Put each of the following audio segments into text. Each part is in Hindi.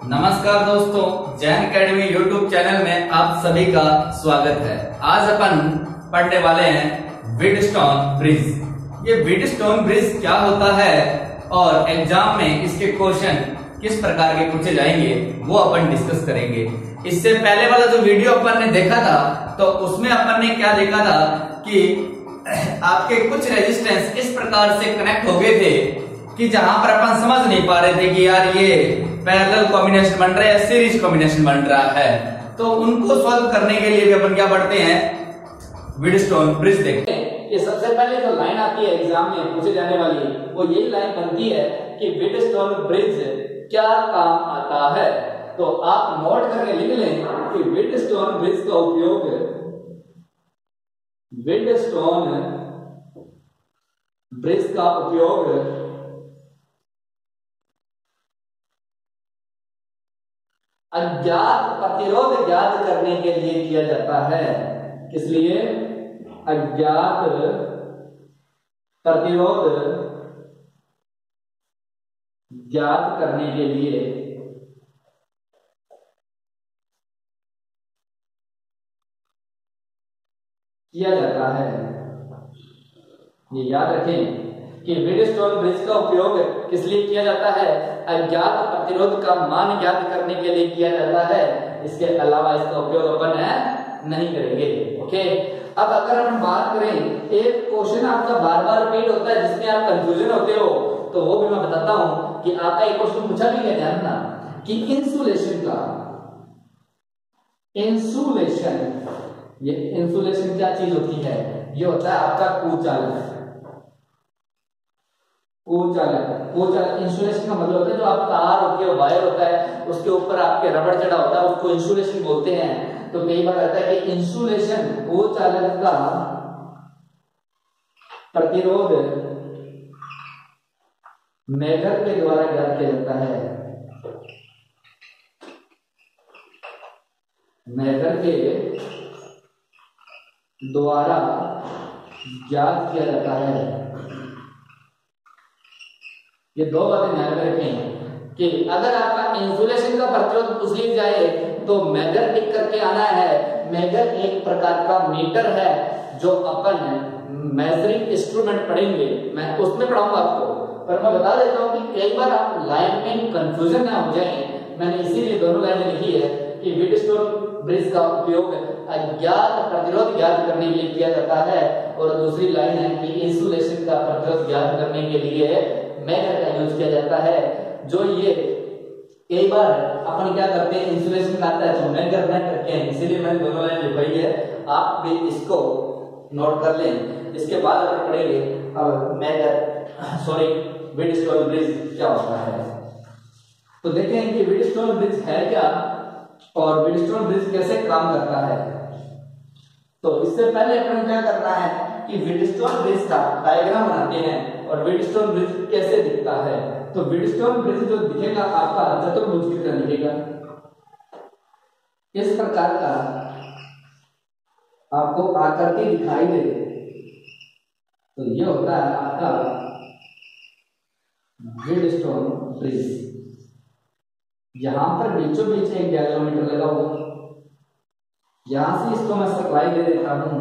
नमस्कार दोस्तों, जैन अकेडमी यूट्यूब चैनल में आप सभी का स्वागत है। आज अपन पढ़ने वाले हैं विडस्टोन ब्रिज। ये विडस्टोन ब्रिज क्या होता है और एग्जाम में इसके क्वेश्चन किस प्रकार के पूछे जाएंगे वो अपन डिस्कस करेंगे। इससे पहले वाला जो वीडियो अपन ने देखा था तो उसमें अपन ने क्या देखा था कि आपके कुछ रेजिस्टेंस इस प्रकार से कनेक्ट हो गए थे कि जहां पर अपन समझ नहीं पा रहे थे कि यार ये पैरेलल कॉम्बिनेशन बन रहा है या सीरीज कॉम्बिनेशन बन रहा है। तो उनको सॉल्व करने के लिए भी अपन क्या पढ़ते हैं, विडस्टोन ब्रिज देखते हैं। ये सबसे पहले जो लाइन आती है एग्जाम में पूछे जाने वाली, वो यही लाइन बनती है कि विडस्टोन ब्रिज क्या काम आता है। तो आप नोट करके लिख लें कि विडस्टोन ब्रिज का उपयोग, विडस्टोन ब्रिज का उपयोग अज्ञात प्रतिरोध ज्ञात करने के लिए किया जाता है। किस लिए? अज्ञात प्रतिरोध ज्ञात करने के लिए किया जाता है। ये याद रखें कि विडस्टोन ब्रिज का उपयोग किस लिए किया जाता है? अज्ञात प्रतिरोध का मान ज्ञात करने के लिए किया जाता है। इसके अलावा इसका उपयोग अपन नहीं करेंगे। ओके, अब अगर हम बात करें, एक क्वेश्चन आपका बार बार रिपीट होता है जिसमें आप कंफ्यूजन होते हो, तो वो भी मैं बताता हूं कि आपका एक क्वेश्चन पूछा भी है, ध्यान रखना कि इंसुलेशन का, इंसुलेशन, ये इंसुलेशन क्या चीज होती है? ये होता है आपका कुचालक। इंसुलेशन का मतलब होता है जो आप तार होती है, वायर होता है, उसके ऊपर आपके रबड़ चढ़ा होता है, उसको इंसुलेशन बोलते हैं। तो कई बार आता है कि इंसुलेशन कुचालक का प्रतिरोध मेजर के द्वारा ज्ञात किया जाता है। मेजर के द्वारा ज्ञात किया जाता है। ये दो बातें ध्यान में रखें कि अगर आपका इंसुलेशन का प्रतिरोध पूछ ली जाए तो मेजर टिक करके आना है। मेजर एक प्रकार का मीटर है जो अपन मेजरिंग इंस्ट्रूमेंट पढ़ेंगे, मैं उसमें पढ़ाऊंगा आपको, पर मैं बता देता हूं कि एक बार आप लाइन में कंफ्यूजन ना हो जाए। मैंने इसीलिए दोनों लाइनें लिखी है कि विडस्टोन ब्रिज का उपयोग अज्ञात प्रतिरोध ज्ञात करने के लिए किया जाता है, और दूसरी लाइन है कि इंसुलेशन का प्रतिरोध ज्ञात करने के लिए मेजर का यूज किया जाता है। जो ये कई बार अपन क्या करते हैं, इंसुलेशन का आता है तो मेजर ना करते हैं, इसीलिए मैंने दोनों लाइन लिखवाई है। आप भी इसको नोट कर लें। इसके बाद अपन पढ़ेंगे अब विडस्टोन ब्रिज क्या होता है। तो देखें कि विडस्टोन ब्रिज है क्या और विडस्टोन ब्रिज कैसे काम करता है। तो इससे पहले अपन क्या करना है कि विडस्टोन ब्रिज का डायग्राम बनाते हैं और विडस्टोन ब्रिज कैसे दिखता है। तो विडस्टोन ब्रिज जो दिखेगा आपका चतुर्भुज की तरह दिखेगा, इस प्रकार का आपको आकृति दिखाई दे। तो ये होता है आपका विडस्टोन ब्रिज। यहां पर बीचों बीच एक गैल्वेनोमीटर लगा हुआ, यहां से इसको मैं सप्लाई दे देता हूं,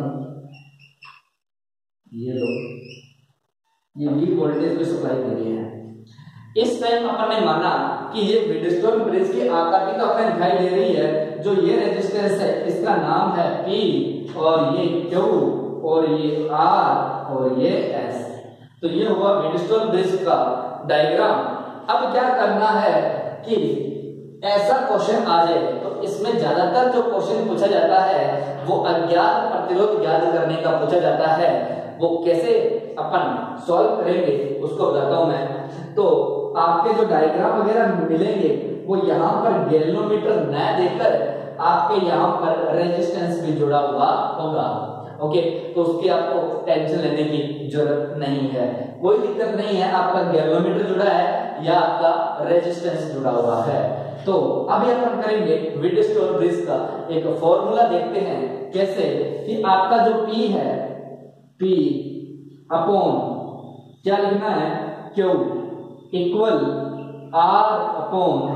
ये लो, ये V वोल्टेज को सप्लाई दे रही है। इस टाइम अपन ने माना कि ये विडस्टोन ब्रिज की आकृति तो अपन दिखाई दे रही है। जो ये रेजिस्टेंस है इसका नाम है P, और ये Q, और ये R, और ये S। तो ये हुआ विडस्टोन ब्रिज का डायग्राम। अब क्या करना है कि ऐसा क्वेश्चन आ जाए तो इसमें ज्यादातर जो क्वेश्चन पूछा जाता है वो अज्ञात प्रतिरोध ज्ञात करने का पूछा जाता है। वो कैसे अपन सॉल्व करेंगे उसको बताता हूं मैं। तो आपके जो डायग्राम वगैरह मिलेंगे वो यहाँ पर गैल्वेनोमीटर न देकर आपके यहाँ पर रेजिस्टेंस भी जुड़ा हुआ होगा। ओके, तो उसकी आपको टेंशन लेने की जरूरत नहीं है, कोई दिक्कत नहीं है। आपका गैल्वेनोमीटर जुड़ा है या आपका रेजिस्टेंस जुड़ा हुआ है। तो अभी अपन करेंगे विडस्टोन ब्रिज का एक फॉर्मूला देखते हैं कैसे कि आपका जो P है, P अपॉन क्या लिखना है, Q equal R upon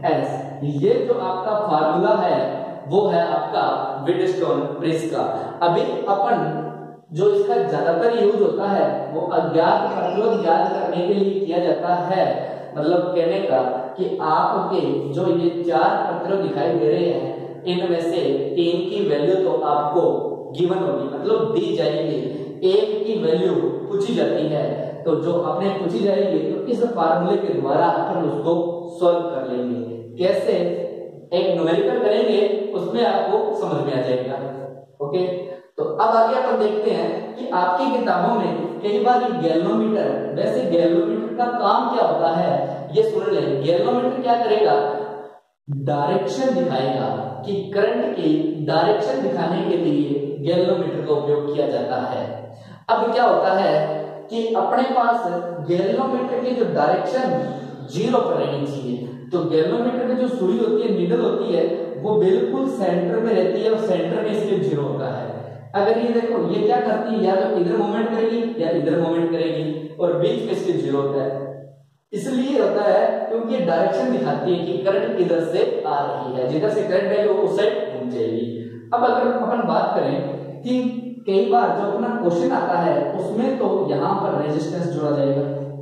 S. ये जो आपका फार्मूला है वो है आपका व्हीटस्टोन ब्रिज का। अभी अपन जो इसका ज्यादातर यूज होता है वो अज्ञात प्रतिरोध ज्ञात करने के लिए किया जाता है। मतलब कहने का कि आपके जो ये 4 प्रतिरोध दिखाई दे रहे हैं इनमें से 3 की वैल्यू तो आपको गिवन होगी, मतलब दी जाएगी, एक की वैल्यू पूछी जाती है। तो जो अपने पूछी जाएगी तो इस फार्मूले के द्वारा अपन उसको सॉल्व कर लेंगे। कैसे? एक न्यूमेरिकल करेंगे, उसमें आपको समझ में आ जाएगा। ओके, तो अब आगे अपन देखते हैं कि आपकी किताबों में कई बार गैल्वेनोमीटर, वैसे गैल्वेनोमीटर का काम क्या होता है ये सुन ले। गैल्वेनोमीटर क्या करेगा? डायरेक्शन दिखाएगा कि करंट की डायरेक्शन दिखाने के लिए गैल्वेनोमीटर का उपयोग किया जाता है। अब क्या होता है कि अपने पास गैल्वेनोमीटर की जो डायरेक्शन 0 पर रहनी चाहिए। तो गैल्वेनोमीटर में जो सुई होती है, नीडल होती है, वो बिल्कुल सेंटर में रहती है और सेंटर में इसके 0 होता है। अगर ये देखो, ये क्या करती है, या तो इधर मूवमेंट करेगी या इधर मूवमेंट करेगी और बीच में इसके 0 होता है। इसलिए होता है क्योंकि डायरेक्शन दिखाती है कि करंट किधर से आ रही है, जिधर से करंट है वो उस साइड घूम जाएगी। अब अगर अपन बात करें कि कई बार जो अपना क्वेश्चन आता है उसमें तो यहां पर रेजिस्टेंस जोड़ा जाएगा,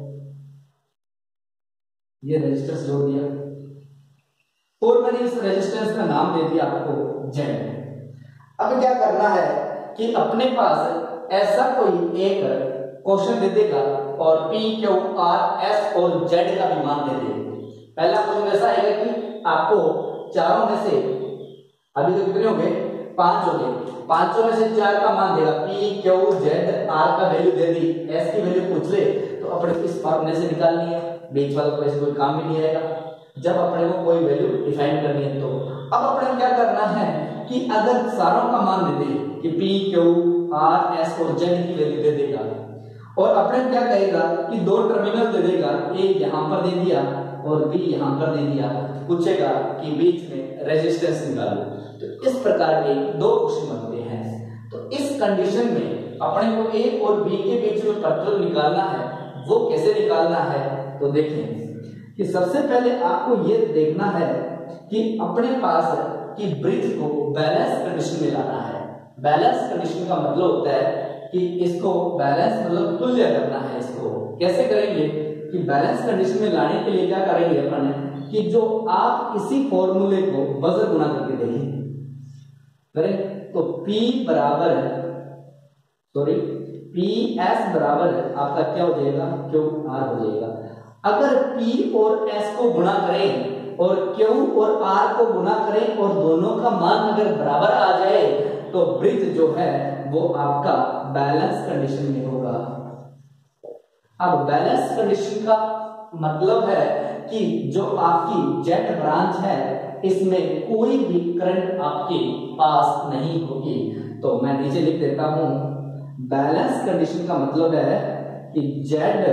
ये रेजिस्टेंस जोड़ दिया और मैंने इस रेजिस्टेंस का नाम दे दिया आपको जेड। अब क्या करना है कि अपने पास ऐसा कोई एक क्वेश्चन दे देगा और P, Q, R, S और Z का भी मान दे दे। पहला क्वेश्चन ऐसा आएगा कि आपको चारों में से, अभी तो कितने हो गए, 5 हो गए, 5 में से 4 का मान देगा। P, Q, Z, R का वैल्यू दे दी, S की वैल्यू पूछ ले तो अपने इस फॉर्मूले से निकालनी है। बीच वाला को ऐसे कोई काम भी नहीं आएगा जब अपने को कोई वैल्यू डिफाइन करनी है। तो अब अपने क्या करना है कि अगर सारों का मान दे दे कि P, Q, R, S और Z की वैल्यू दे देगा और अपने क्या कहेगा कि 2 टर्मिनल दे देगा, एक यहां पर दे दिया और B यहां पर दे दिया, पूछेगा कि बीच में रेजिस्टेंस निकालो। तो इस प्रकार के 2 क्वेश्चन बनते हैं। तो इस कंडीशन में अपने को A और B के बीच में प्रतिरोध निकालना है। वो कैसे निकालना है तो देखें कि सबसे पहले आपको ये देखना है कि अपने पास कि ब्रिज को बैलेंस कंडीशन में लाना है। बैलेंस कंडीशन का मतलब होता है कि इसको बैलेंस मतलब तुल्य करना है। इसको कैसे करेंगे कि बैलेंस कंडीशन में लाने के लिए क्या करेंगे अपन कि जो आप इसी फॉर्मूले को बजर गुना करके देंगे करें तो P बराबर, सॉरी PS बराबर आपका क्या हो जाएगा, QR हो जाएगा। अगर P और S को गुणा करें और Q और R को गुणा करें और दोनों का मान अगर बराबर आ जाए तो ब्रिज जो है वो आपका बैलेंस कंडीशन में होगा। अब बैलेंस कंडीशन का मतलब है कि जो आपकी जेट ब्रांच है इसमें कोई भी करंट आपके पास नहीं होगी। तो मैं नीचे लिख देता हूं, बैलेंस कंडीशन का मतलब है कि जेड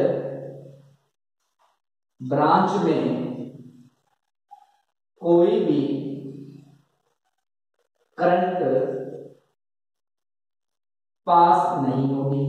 ब्रांच में कोई भी करंट पास नहीं होगी।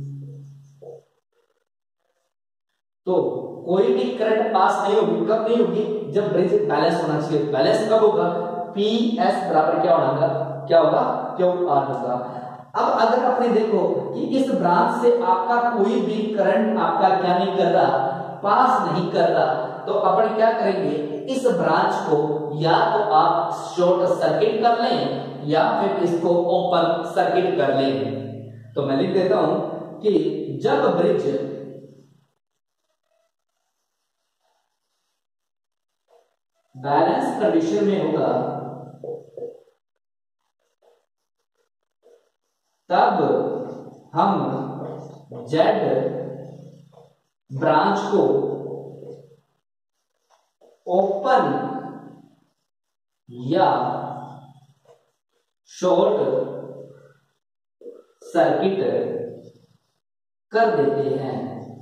तो कोई भी करंट पास नहीं होगी, कब नहीं होगी, जब ब्रिज बैलेंस होना चाहिए। बैलेंस कब होगा, PS बराबर क्या होगा, क्या होगा, QR होगा। अब अगर आपने देखो कि इस ब्रांच से आपका कोई भी करंट आपका क्या नहीं कर रहा, पास नहीं कर रहा, तो अपन क्या करेंगे, इस ब्रांच को या तो आप शॉर्ट सर्किट कर लें या फिर इसको ओपन सर्किट कर लें। तो मैं लिख देता हूं कि जब ब्रिज बैलेंस कंडीशन में होगा तब हम जेड ब्रांच को ओपन या शॉर्ट सर्किट कर देते हैं।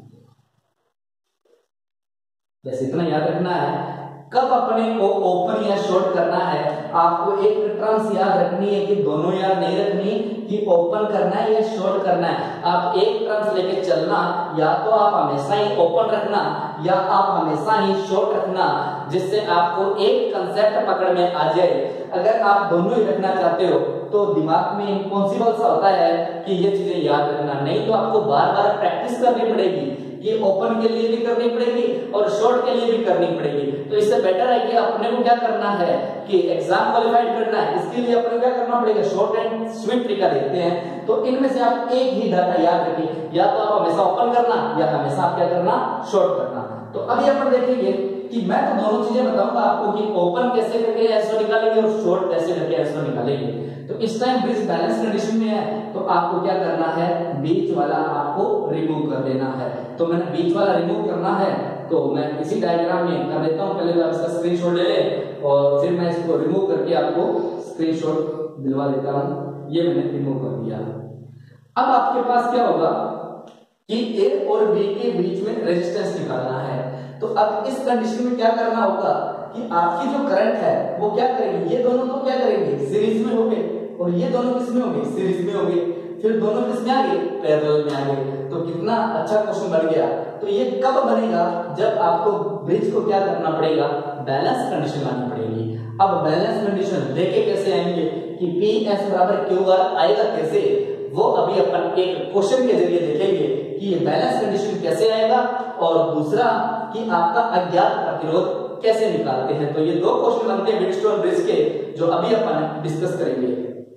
बस इतना याद रखना है, कब अपने को ओपन या शॉर्ट करना है। आपको एक टर्म्स याद रखनी है कि दोनों याद नहीं रखनी कि ओपन करना है या शॉर्ट करना है। आप एक टर्म्स लेके चलना, या तो आप हमेशा ही ओपन रखना या आप हमेशा ही शॉर्ट रखना। जिससे आपको एक कंसेप्ट पकड़ में आ जाए। अगर आप दोनों ही रखना चाहते हो तो दिमाग में इम्पॉसिबल सा होता है कि ये चीजें याद रखना, नहीं तो आपको बार बार प्रैक्टिस करनी पड़ेगी। ये ओपन के लिए भी करनी पड़ेगी और शॉर्ट के लिए भी करनी पड़ेगी। तो इससे बेटर है कि अपने को क्या करना है कि एग्जाम क्वालिफाइड करना है, इसके लिए अपने को क्या करना पड़ेगा, शॉर्ट एंड स्वीट तरीका देखते हैं। तो इनमें से आप एक ही डाटा याद रखिए, या तो आप हमेशा ओपन करना या हमेशा आप क्या करना, शॉर्ट करना। तो अभी अपन देखेंगे कि मैं तो दोनों चीजें बताऊंगा आपको कि ओपन कैसे करके एसओ निकालेंगे और शॉर्ट कैसे करके एसओ निकालेंगे। तो इस टाइम ब्रिज बैलेंस कंडीशन में है, तो आपको क्या करना है, बीच वाला आपको रिमूव कर देना है। तो मैंने बीच वाला रिमूव करना है, तो मैं इसी डायग्राम में कर देता हूं। पहले तो आप इसका स्क्रीनशॉट ले लें और फिर मैं इसको रिमूव करके आपको स्क्रीनशॉट दिलवा देता हूं। ये मैंने रिमूव कर दिया। अब आपके पास क्या होगा कि ए और बी के बीच में रेजिस्टेंस निकालना है। तो अब इस कंडीशन में क्या करना होगा कि आपकी जो करंट है वो क्या करेगी, ये दोनों तो क्या करेंगे, सीरीज में होंगे, और ये दोनों किस में होंगे, सीरीज में होंगे। फिर दोनों किस में आ गए, पैरेलल में आ गए। तो कितना अच्छा क्वेश्चन बन गया। तो ये कब बनेगा, जब आपको ब्रिज को क्या करना पड़ेगा, बैलेंस कंडीशन लानी पड़ेगी। अब बैलेंस कंडीशन लेके कैसे आएंगे कि पी एस बराबर क्यू आर आएगा कैसे, वो अभी अपन एक क्वेश्चन के जरिए देखेंगे कि ये बैलेंस कंडीशन कैसे आएगा, और दूसरा कि आपका अज्ञात प्रतिरोध कैसे निकालते हैं। तो ये दो क्वेश्चन बनते हैं व्हीटस्टोन ब्रिज के, जो अभी अपन डिस्कस करेंगे।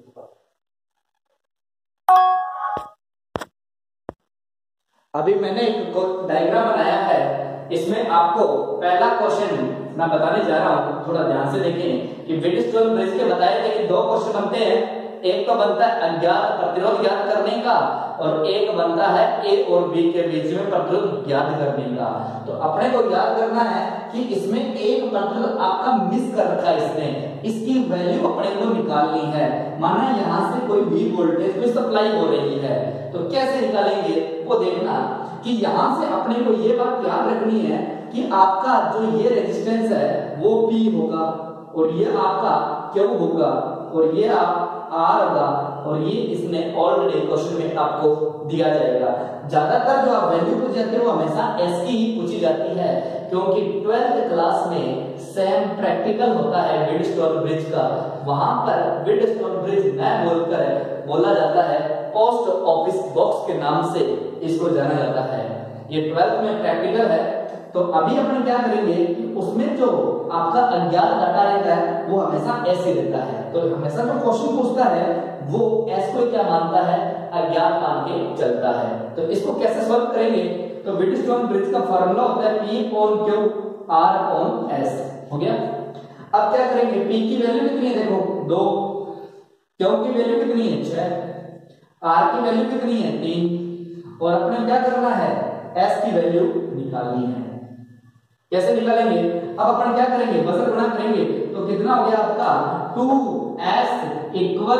अभी मैंने एक डायग्राम बनाया है, इसमें आपको पहला क्वेश्चन मैं बताने जा रहा हूं, थोड़ा ध्यान से देखें कि व्हीटस्टोन ब्रिज के बताए थे कि दो क्वेश्चन बनते हैं। एक तो बनता है अज्ञात प्रतिरोध ज्ञात करने का, और एक बनता है ए और बी के बीच में प्रतिरोध ज्ञात करने का। तो अपने को याद करना है कि इसमें एक प्रतिरोध आपका मिस कर रखा है इसने, इसकी वैल्यू अपने को निकालनी है। माना यहां से कोई भी वोल्टेज में सप्लाई हो रही है, तो कैसे निकालेंगे वो देखना कि यहां से अपने को ये बात याद रखनी है कि आपका जो ये रेजिस्टेंस है वो P होगा, और ये आपका Q होगा, और ये आप R होगा, और ये इसने ऑलरेडी क्वेश्चन में आपको दिया जाएगा। ज्यादातर जो आप वैल्यू पूछी जाती है वो हमेशा S की ही पूछी जाती है, क्योंकि 12th क्लास में सेम प्रैक्टिकल होता है व्हीटस्टोन ब्रिज का। वहां पर व्हीटस्टोन ब्रिज न बोलकर बोला जाता है पोस्ट ऑफिस बॉक्स के नाम से इसको जाना जाता है। ये 12th में प्रैक्टिकल है। तो अभी अपन क्या करेंगे, उसमें जो आपका अज्ञात डाटा रहता है वो हमेशा S ही रहता है। तो हमेशा जो क्वेश्चन पूछता है वो S को क्या मानता है, अज्ञात मान के चलता है। तो इसको कैसे सॉल्व करेंगे, तो व्हीटस्टोन ब्रिज का फार्मूला होता है P upon Q R upon S। हो गया। अब क्या करेंगे, P की वैल्यू कितनी है, देखो 2, Q की वैल्यू कितनी है 6, R की वैल्यू कितनी है 3, और अपने क्या करना है, S की वैल्यू निकालनी है। कैसे निकालेंगे, अब अपन क्या करेंगे, बजर गुणा करेंगे। तो कितना हो गया आपका 2S इक्वल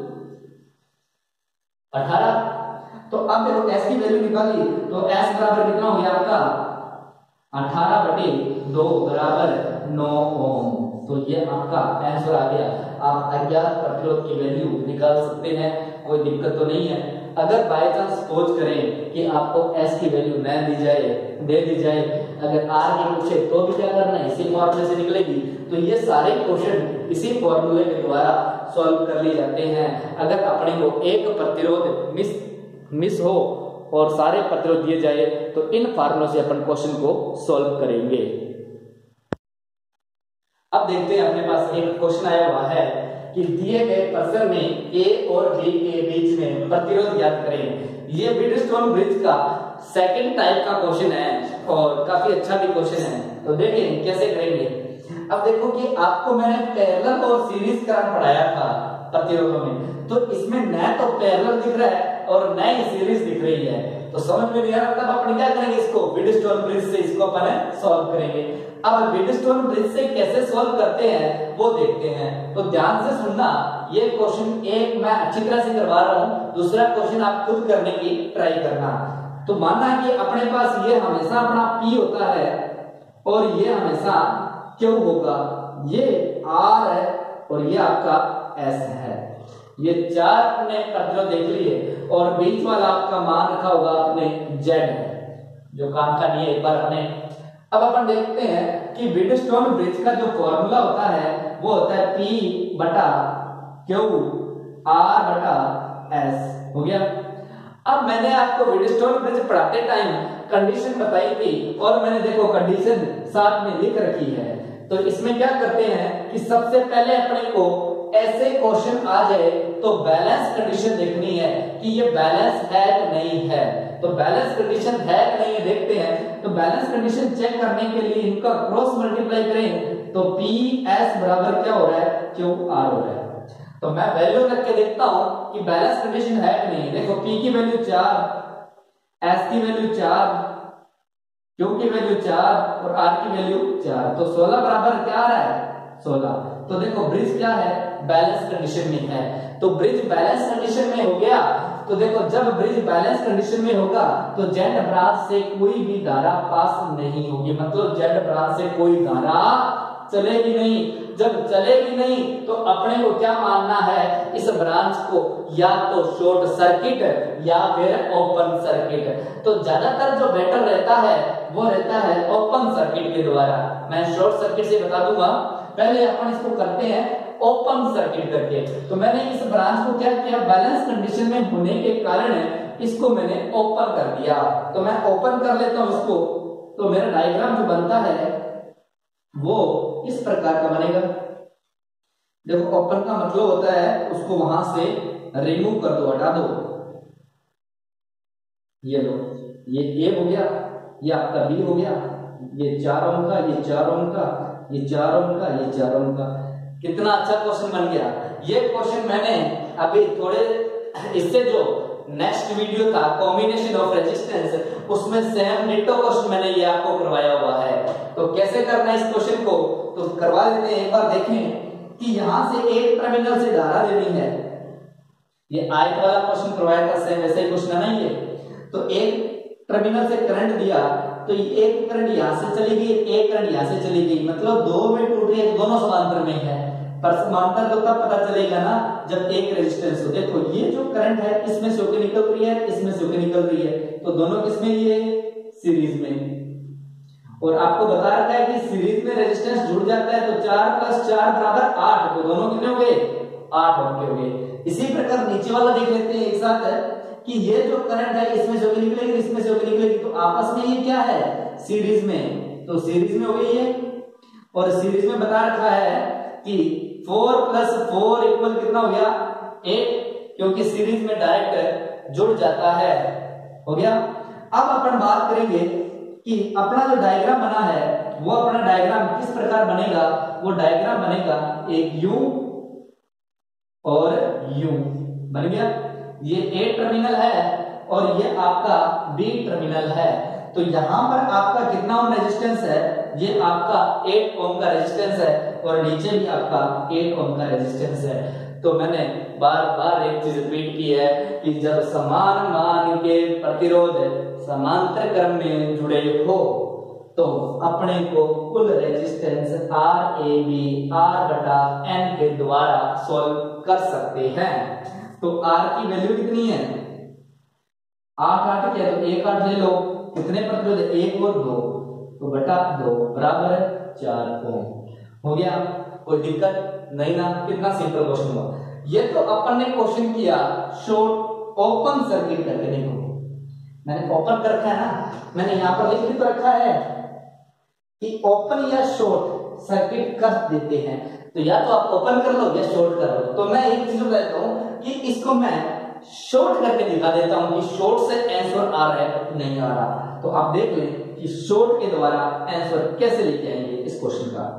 18। तो अब देखो S की वैल्यू निकाली, तो S बराबर कितना हो गया आपका 18/2 बराबर 9 ओम। तो ये आपका आंसर आ गया। आप अज्ञात प्रतिरोध की वैल्यू निकाल सकते हैं, कोई दिक्कत तो नहीं है। अगर बाय चांस सपोज करें कि आपको S की वैल्यू न दे दी जाए, अगर R की पूछे तो भी क्या करना है, इसी फॉर्मूले से निकलेगी। तो ये सारे क्वेश्चन इसी फॉर्मूले के द्वारा सॉल्व कर लिए जाते हैं। अगर अपने को एक प्रतिरोध मिस हो और सारे प्रतिरोध दिए जाए तो इन फार्मूलों से अपन क्वेश्चन को सॉल्व करेंगे। अब देखते हैं, अपने पास एक क्वेश्चन आया हुआ है कि दिए गए प्रश्न में A और B के बीच में प्रतिरोध ज्ञात करें। ये व्हीटस्टोन ब्रिज का सेकंड टाइप का क्वेश्चन है और काफी अच्छा भी क्वेश्चन है। तो देखें कैसे करेंगे। अब देखो कि आपको मैंने पैरेलल और सीरीज करंट पढ़ाया था प्रतिरोधों में, तो इसमें न तो पैरेलल दिख रहा है और न ही सीरीज दिख रही है, तो समझ में नहीं आ रहा। तब अपन क्या करेंगे, इसको व्हीटस्टोन ब्रिज से इसको अपन सॉल्व करेंगे। अब व्हीटस्टोन ब्रिज से कैसे सॉल्व करते हैं वो देखते हैं। तो ध्यान से सुनना, ये क्वेश्चन एक मैं अच्छी तरह से करवा रहा हूं, दूसरा क्वेश्चन आप खुद करने की ट्राई करना। तो मानना है कि अपने पास ये हमेशा अपना P होता है और ये हमेशा Q होगा, ये R है और ये आपका S है। ये चार अपने प्रतिरोध देख लिए और बीच वाला आपका मान रखा होगा आपने Z है, जो काम का नहीं है। एक बार अपने अब अपन देखते हैं कि व्हीटस्टोन ब्रिज का जो फॉर्मूला होता है वो होता है P बटा Q R बटा S। हो गया। अब मैंने आपको व्हीटस्टोन ब्रिज पढ़ाते टाइम कंडीशन बताई थी और मैंने देखो कंडीशन साथ में लिख रखी है। तो इसमें क्या करते हैं कि सबसे पहले अपने को ऐसे क्वेश्चन आ जाए तो बैलेंस कंडीशन देखनी है कि ये बैलेंस है कि नहीं है। तो बैलेंस कंडीशन है कि नहीं है देखते हैं। तो बैलेंस कंडीशन चेक करने के लिए इनका क्रॉस मल्टीप्लाई करें तो पी एस बराबर क्या हो रहा है, क्यू आर हो रहा है। तो मैं वैल्यू रख के देखता हूं कि बैलेंस कंडीशन है कि नहीं। देखो पी की वैल्यू 4, एस की वैल्यू 4, क्यू की वैल्यू 4 और आर की वैल्यू 4। तो 16 बराबर क्या आ रहा है, 16। तो देखो ब्रिज क्या है, बैलेंस कंडीशन में है। तो ब्रिज बैलेंस कंडीशन में हो गया। तो देखो जब ब्रिज बैलेंस कंडीशन में होगा तो जेड ब्रांच से कोई भी धारा पास नहीं होगी, मतलब जेड ब्रांच से कोई धारा चलेगी नहीं। जब चलेगी नहीं तो अपने को क्या मानना है, इस ब्रांच को या तो शॉर्ट सर्किट या फिर ओपन सर्किट। तो ज्यादातर जो बेटर रहता है वो रहता है ओपन सर्किट के द्वारा। मैं शॉर्ट सर्किट से बता दूंगा, पहले अपन इसको करते हैं ओपन सर्किट करके। तो मैंने इस ब्रांच को क्या किया, बैलेंस कंडीशन में होने के कारण इसको मैंने ओपन कर दिया। तो मैं ओपन कर लेता हूं इसको। तो मेरा डायग्राम जो बनता है वो इस प्रकार का बनेगा। देखो ओपन का मतलब होता है उसको वहां से रिमूव कर दो, हटा दो। ये लो, ये ए हो गया, ये आपका बी हो गया, ये 4 ओम का, ये 4 ओम का, ये 4 ओम का, ये 4 ओम का। कितना अच्छा क्वेश्चन बन गया। ये क्वेश्चन मैंने अभी थोड़े इससे जो नेक्स्ट वीडियो था कॉम्बिनेशन ऑफ रेजिस्टेंस, उसमें सेम डिटो क्वेश्चन मैंने ये आपको करवाया हुआ है। तो कैसे करना है इस क्वेश्चन को, तो करवा देते हैं। एक बार देखें कि यहां से एक टर्मिनल से धारा लेनी है। ये आयत वाला क्वेश्चन करवाया था, सेम वैसे ही क्वेश्चन है ना ये। तो एक टर्मिनल से करंट दिया तो एक करंट यहां से चली गई, एक करंट यहां से चली गई, मतलब दो में टूट रही है, दोनों समांतर में है। पर समांतर तो तब पता चलेगा ना जब एक रेजिस्टेंस हो। देखो ये जो करंट है इसमें से होकर निकल रही है, इसमें से होकर निकल रही है, तो दोनों किसमें, ये सीरीज में। और आपको बता रखा है कि सीरीज में रेजिस्टेंस जुड़ जाता है तो 4 + 4 = 8। तो दोनों कितने हो गए, 8 ओम के हो गए। इसी प्रकार नीचे वाला देख लेते हैं एक साथ कि ये जो करंट है इसमें से होकर निकलेगी, इसमें से होकर निकलेगी, तो आपस में ये क्या है, सीरीज में। तो सीरीज में हो गई ये। और सीरीज में बता रखा है कि 4 + 4 = कितना हो गया, 8, क्योंकि सीरीज में डायरेक्ट जुड़ जाता है। हो गया। अब अपन बात करेंगे कि अपना जो डायग्राम बना है वो अपना डायग्राम किस प्रकार बनेगा। वो डायग्राम बनेगा एक यू और यू बन गया। ये ए टर्मिनल है और ये आपका बी टर्मिनल है। तो यहां पर आपका कितना ओम रेजिस्टेंस है, ये आपका 8 ओम का रेजिस्टेंस है और नीचे भी आपका 8 ओम का रेजिस्टेंस है। तो मैंने बार बार एक चीज रिपीट की है कि जब समान मान के प्रतिरोध समांतर क्रम में जुड़े हो तो अपने को कुल रेजिस्टेंस RAB/R/N के द्वारा सॉल्व कर सकते हैं। तो R की वैल्यू कितनी है, 8 8 क्या, तो 1 8 ले लो, कितने प्रतिरोध, 1 और 2, तो बटा 2 बराबर 4 ओम। हो गया, कोई दिक्कत नहीं ना। कितना सिंपल क्वेश्चन हुआ। ये तो अपन ने क्वेश्चन किया शॉर्ट ओपन सर्किट करके। देखो मैंने ओपन कर रखा है ना, मैंने यहां पर लिख तो रखा है कि ओपन या शॉर्ट सर्किट कर देते हैं। तो या तो आप ओपन कर लो या शॉर्ट कर लो। तो मैं एक चीज बताता हूं कि इसको मैं शॉर्ट करके दिखा देता हूं कि शॉर्ट से आंसर आ रहा है नहीं आ रहा। तो आप देख लें कि शॉर्ट के द्वारा आंसर कैसे लेके आएंगे इस क्वेश्चन का।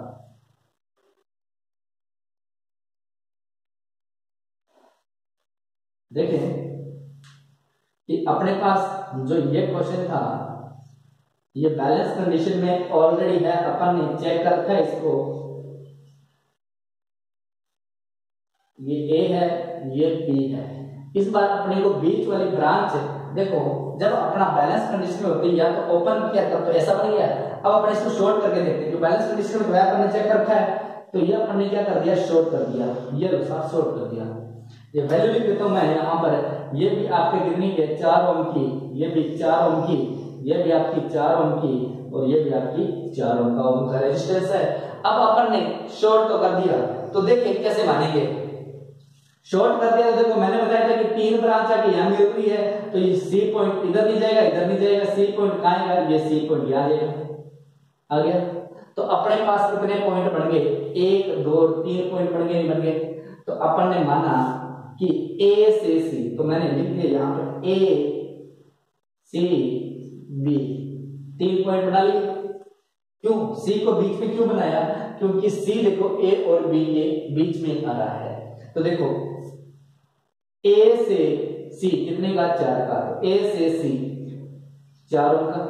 देखें कि अपने पास जो ये क्वेश्चन था ये बैलेंस कंडीशन में ऑलरेडी है, अपन ने चेक कर रखा है इसको। ये ए है, ये बी है। इस बार अपने को बीच वाली ब्रांच देखो जब अपना बैलेंस कंडीशन में होती है या तो ओपन किया तब तो ऐसा बन गया। अब अपन इसको शॉर्ट करके देखते हैं। जो बैलेंस कंडीशन में अपन ने चेक कर रखा है तो ये अपन ने क्या कर दिया, शॉर्ट कर दिया। ये साथ शॉर्ट कर दिया। ये वैल्यू लिख देता हूं मैं यहां पर। ये भी आपके कितनी है, 4 ओम की, ये भी 4 ओम की, ये भी आपकी 4 ओम की और ये भी आपकी 4 ओम का रेजिस्टेंस है। अब अपन ने शॉर्ट तो कर दिया, तो देखिए कैसे मानेंगे। शॉर्ट कर दिया तो देखो मैंने बताया था कि 3 ब्रांच है कि यहाँ मिल रही है, तो ये सी पॉइंट इधर नहीं जाएगा, इधर नहीं जाएगा, सी पॉइंट कहाँ आएगा, ये सी पॉइंट यहाँ जाएगा। आ गया। तो अपने पास कितने पॉइंट बन गए, 1 2 3 पॉइंट बन गए, बन गए। तो अपन ने माना कि ए से सी, तो मैंने लिख दिया यहाँ पर ए सी बी, 3 पॉइंट बना लिए। क्यों सी को बीच में क्यों बनाया, क्योंकि सी देखो ए और बी के बीच में आ रहा है। तो देखो ए से सी कितने का, 4 का, तो ए से सी 4 का,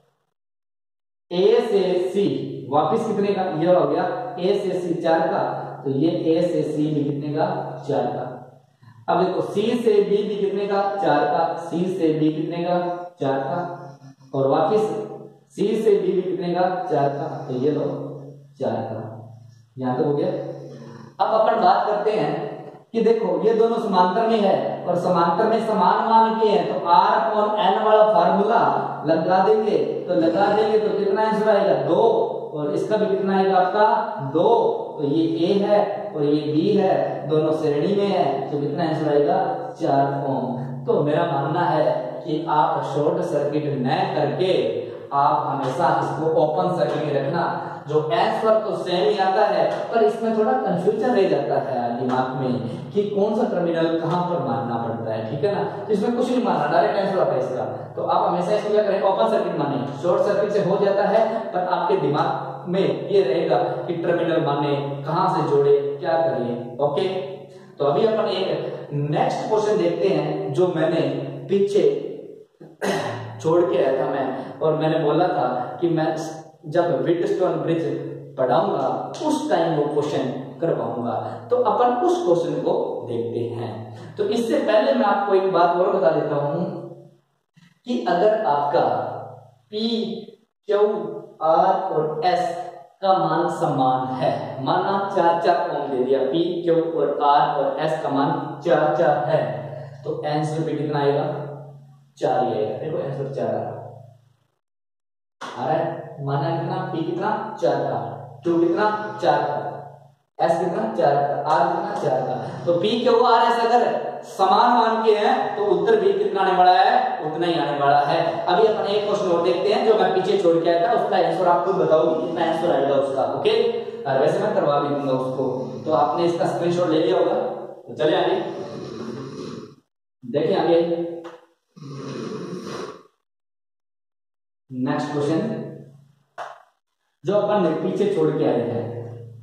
ए से सी वापिस कितने का, यह हो गया ए से सी 4 का, तो ये ए से सी भी कितने का, 4 का। अब देखो सी से बी भी कितने का, 4 का, सी से बी कितने का, 4 का, और वापिस सी से बी भी कितने का, 4 का, तो ये लो 4 का। यहां तक हो गया। अब अपन बात करते हैं कि देखो ये दोनों समांतर में है और समांतर में समान मान के हैं, तो R/N वाला फार्मूला लगा देंगे, तो कितना आंसर आएगा, 2, और इसका भी कितना आएगा आपका 2, तो ये A है और ये B है, दोनों श्रेणी में है, तो कितना आंसर आएगा 4 ओम। तो मेरा मानना है कि आप शॉर्ट सर्किट न करके आप हमेशा इसको ओपन सर्किट में रखना। जो आंसर तो सेम ही आता है, पर इसमें थोड़ा कंफ्यूजन रह जाता है दिमाग में कि कौन सा टर्मिनल कहां पर मानना पड़ता है, ठीक है ना। तो इसमें कुछ नहीं मानना, डायरेक्ट आंसर आता है इसका। तो आप हमेशा इसको क्या करें, ओपन सर्किट माने। शॉर्ट सर्किट से हो जाता है, पर आपके दिमाग में ये रहेगा कि टर्मिनल माने, कहां से जोड़े, क्या करें। ओके, तो अभी अपन एक नेक्स्ट क्वेश्चन देखते हैं जो मैंने पीछे छोड़ के आया था मैं, और मैंने बोला था कि मैं जब व्हीटस्टोन ब्रिज पढ़ाऊंगा उस टाइम वो क्वेश्चन करवाऊंगा। तो अपन उस क्वेश्चन को देखते हैं। तो इससे पहले मैं आपको एक बात और बता देता हूं कि अगर आपका P, Q, R और S का मान समान है, माना 4 ओम दे दिया, P, Q और R और S का मान 4 है, तो आंसर भी कितना आएगा, 4 ही आएगा। देखो आंसर 4 आ रहा है। माना कितना, P कितना 4 का, Q कितना 4 का, S कितना 4 का, R कितना 4 का। तो P, Q, R, S अगर समान मान के हैं तो उत्तर भी कितना आने वाला है, उतना ही आने वाला है। अभी अपन एक क्वेश्चन और देखते हैं जो मैं पीछे छोड़ के आया था, उसका आंसर आप खुद बताओगे कितना आंसर आएगा उसका। ओके, और वैसे मैं करवा भी दूंगा उसको, तो आपने इसका स्क्रीनशॉट ले लिया होगा। तो चलिए आगे देखिए, आगे नेक्स्ट क्वेश्चन जो अपन ने पीछे छोड़ के आए हैं।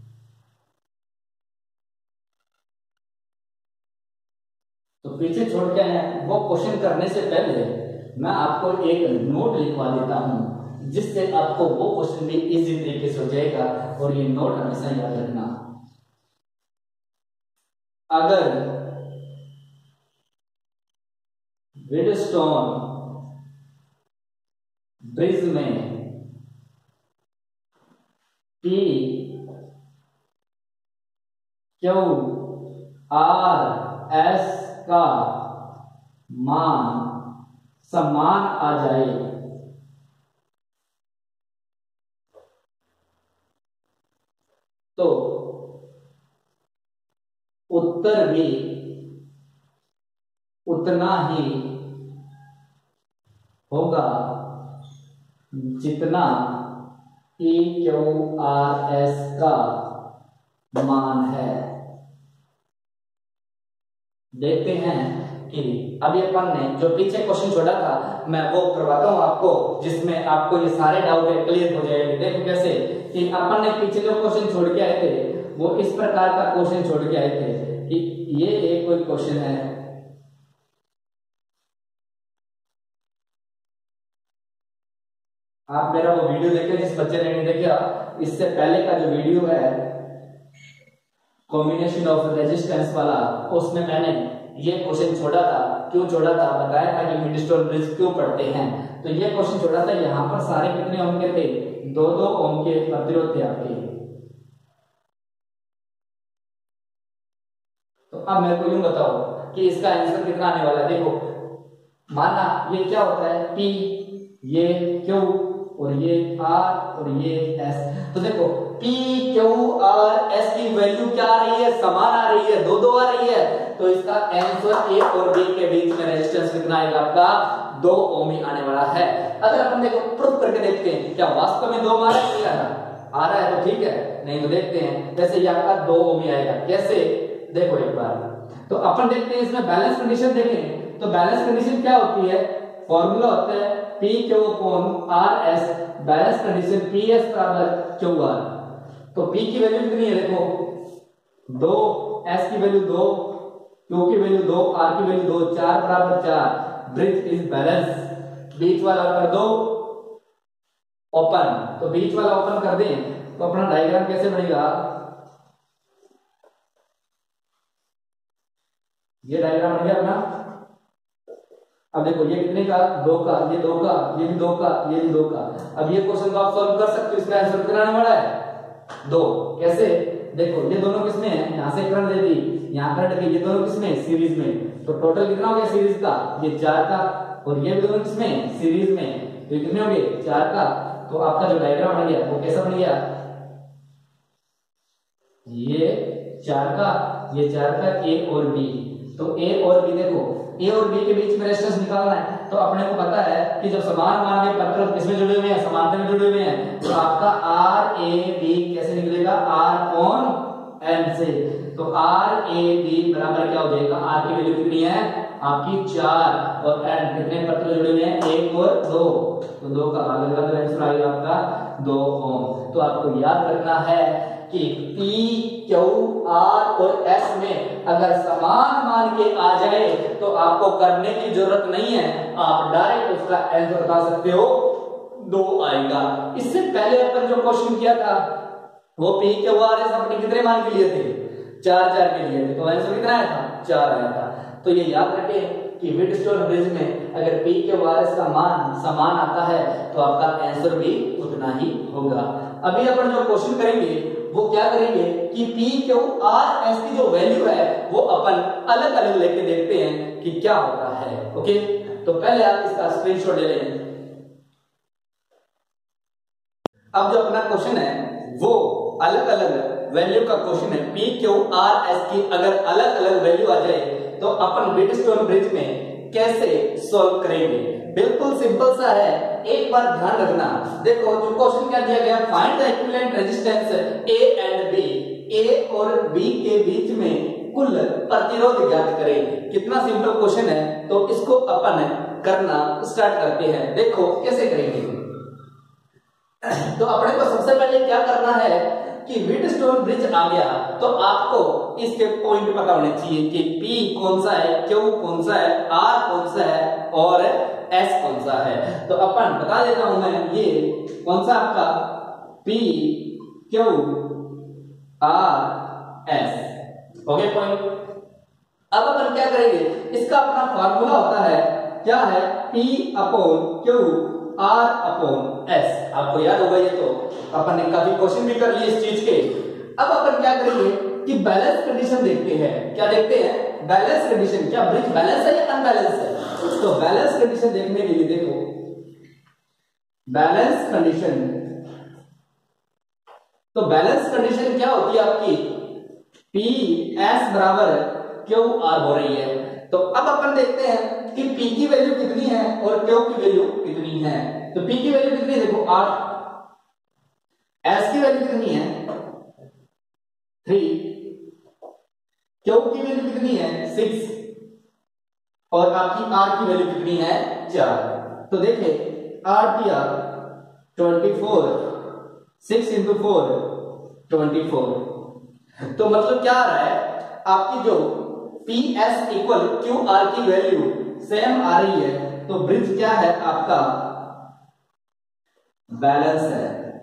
तो पीछे छोड़ के आए हैं, वो क्वेश्चन करने से पहले मैं आपको एक नोट लिखवा देता हूं, जिससे आपको वो क्वेश्चन भी इजी तरीके से हो जाएगा। और ये नोट हमेशा याद रखना, अगर व्हीटस्टोन ब्रिज में P, Q, R, S का मान समान आ जाए तो उत्तर भी उतना ही होगा जितना P, Q, R, S का मान है। देखते हैं कि अभी अपन ने जो पीछे क्वेश्चन छोड़ा था मैं वो करवाता हूं आपको, जिसमें आपको ये सारे डाउट क्लियर हो जाएंगे। देखो कैसे कि अपन ने पीछे जो क्वेश्चन छोड़ के आए थे वो इस प्रकार का क्वेश्चन छोड़ के आए थे कि ये एक कोई क्वेश्चन है, आप मेरा वो वीडियो देखे जिस बच्चे ने नहीं देखा, इससे पहले का जो वीडियो है कॉम्बिनेशन ऑफ रेजिस्टेंस वाला, उसमें मैंने ये क्वेश्चन छोड़ा था। क्यों छोड़ा था, बताया था कि व्हीटस्टोन ब्रिज क्यों पढ़ते हैं। तो ये क्वेश्चन छोड़ा था, यहाँ पर सारे कितने ओम के थे, 2-2 ओम के प्रतिरोध थे आपके। तो अब मेरे को यूं बताओ कि इसका आंसर कितना आने वाला है। देखो माना ये क्या होता है, P, ये Q, और ये R और ये S। तो देखो P Q R S की वैल्यू क्या आ रही है, समान आ रही है, दो आ रही है। तो इसका आंसर A और B के बीच में रेजिस्टेंस कितना आएगा आपका, 2 ओम ही आने वाला है। अगर अपन देखो प्रूफ करके देखते हैं क्या वास्तव में 2 ओम आ रहा है, नहीं आ रहा है, तो ठीक है, नहीं तो देखते हैं। वैसे ये आपका 2 ओम ही आएगा, कैसे देखो एक बार। तो अपन देखते हैं इसमें बैलेंस कंडीशन देखें, तो बैलेंस कंडीशन क्या होती है, फॉर्मूला होता है P Q upon R S, balance condition PS बराबर QR। तो P की वैल्यू कितनी है, देखो 2, S की वैल्यू 2, Q की वैल्यू 2, R की वैल्यू 2, 4 बराबर 4। Bridge is balance. बीच वाला कर दो ओपन, तो बीच वाला ओपन कर दें तो अपना डायग्राम कैसे बनेगा, ये डायग्राम बन गया अपना। अब देखो ये कितने का, 2 का, ये 2 का, ये भी 2 का, ये भी 2 का। अब ये क्वेश्चन को आप सॉल्व कर सकते हो, इसका आंसर कितना आने वाला है, 2। कैसे, देखो ये दोनों किसमें है, यहां से करंट दे दी, यहां करंट गई, ये दोनों किसमें, सीरीज में। तो टोटल कितना हो गया सीरीज का, ये 4 का, और ये भी दोनों किसमें, सीरीज में। तो ये कितने हो गए, 4 का। तो आपका जो डायग्राम बन गया वो कैसा बन गया, ये 4 का, ये 4 का, A और B। तो A और B देखो, A और B के बीच में रेजिस्टेंस निकालना है। तो अपने को पता है कि जब समान मान के पत्थर किसमें जुड़े हुए हैं, समानता में जुड़े हुए हैं, तो आपका R A B कैसे निकलेगा, R ऑन N से। तो R A B बराबर क्या हो जाएगा, R की वैल्यू कितनी है आपकी 4, और N कितने पत्थर जुड़े हुए हैं, 1 और 2। तो 2 का भाग लगा तो आंसर आएगा आपका 2 ओम। तो आपको याद रखना है कि P Q R और S में अगर समान मान के आ जाए तो आपको करने की जरूरत नहीं है, आप डायरेक्ट उसका आंसर बता सकते हो, 2 आएगा। इससे पहले अपन जो क्वेश्चन किया था वो P Q R S अपने कितने मान के लिए थे, 4 के लिए थे, तो आंसर कितना आया था, 4 आया था। तो ये याद रखें कि व्हीटस्टोन ब्रिज में अगर P Q R S का मान समान आता है तो आपका आंसर भी उतना ही होगा। अभी अपन जो क्वेश्चन करेंगे वो क्या करेंगे कि P Q R S की जो वैल्यू है वो अपन अलग अलग लेके देखते हैं कि क्या होता है। ओके, तो पहले आप इसका स्क्रीनशॉट ले लें। अब जो अपना क्वेश्चन है वो अलग अलग वैल्यू का क्वेश्चन है। P Q R S की अगर अलग अलग वैल्यू आ जाए तो अपन व्हीटस्टोन ब्रिज में कैसे सॉल्व करेंगे। बिल्कुल सिंपल सा है, एक बार ध्यान रखना। देखो जो क्वेश्चन क्या दिया गया, find the equivalent resistance A and B, A और B के बीच में कुल प्रतिरोध ज्ञात करें। कितना सिंपल क्वेश्चन है, तो इसको अपन करना स्टार्ट करते हैं। देखो कैसे करेंगे। तो अपने को सबसे पहले क्या करना है कि व्हीटस्टोन ब्रिज आ गया तो आपको इसके पॉइंट पता होने चाहिए कि P कौन सा है, Q कौन सा है, R कौन सा है और S कौन सा है। तो अपन बता देता हूं मैं, ये कौन सा आपका P Q R S, okay point. अब अपन क्या करेंगे, इसका अपना फार्मूला होता है, क्या है, P upon Q R upon S। आपको याद होगा ये, तो अपन ने काफी क्वेश्चन भी कर लिए इस चीज के। अब अपन क्या करेंगे कि बैलेंस कंडीशन देखते हैं। क्या देखते हैं, बैलेंस कंडीशन, क्या ब्रिज बैलेंस है या अनबैलेंस है। तो बैलेंस कंडीशन देखने के लिए देखो, बैलेंस कंडीशन, तो बैलेंस कंडीशन क्या होती है आपकी, P S बराबर Q R हो रही है। तो अब अपन देखते हैं कि P की वैल्यू कितनी है और Q की वैल्यू कितनी है। तो P की वैल्यू कितनी है, देखो 8, S की वैल्यू कितनी है 3, Q की वैल्यू कितनी है 6 और आपकी R की वैल्यू कितनी है 4। तो देखिए 8 दिया 24, 6 into 4 24। तो मतलब क्या आ रहा है, आपकी जो PS इक्वल QR की वैल्यू सेम आ रही है, तो ब्रिज क्या है आपका, बैलेंस है,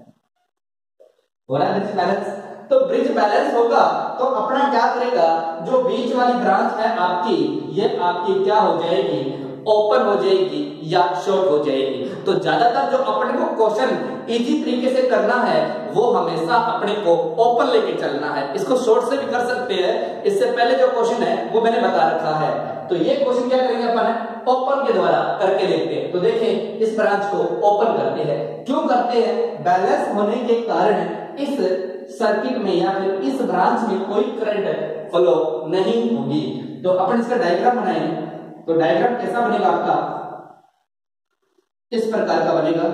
हो रहा है ब्रिज बैलेंस। तो ब्रिज बैलेंस होगा तो अपना क्या करेगा, जो बीच वाली ब्रांच है आपकी, ये आपकी क्या हो जाएगी, ओपन हो जाएगी या शॉर्ट हो जाएगी। तो ज्यादातर जो अपने को क्वेश्चन इजी तरीके से करना है वो हमेशा अपने को ओपन लेके चलना है। इसको शॉर्ट से भी कर सकते हैं, इससे पहले जो क्वेश्चन है वो मैंने बता रखा है। तो ये क्वेश्चन क्या करेंगे अपन ओपन के द्वारा करके देखते हैं। तो देखें इस ब्रांच को ओपन करते हैं, क्यों करते हैं, बैलेंस होने के कारण इस सर्किट में या फिर इस ब्रांच में कोई करंट फ्लो नहीं होगी। तो अपन इसका डायग्राम बनाएंगे, तो डायग्राम कैसा बनेगा आपका, इस प्रकार का बनेगा।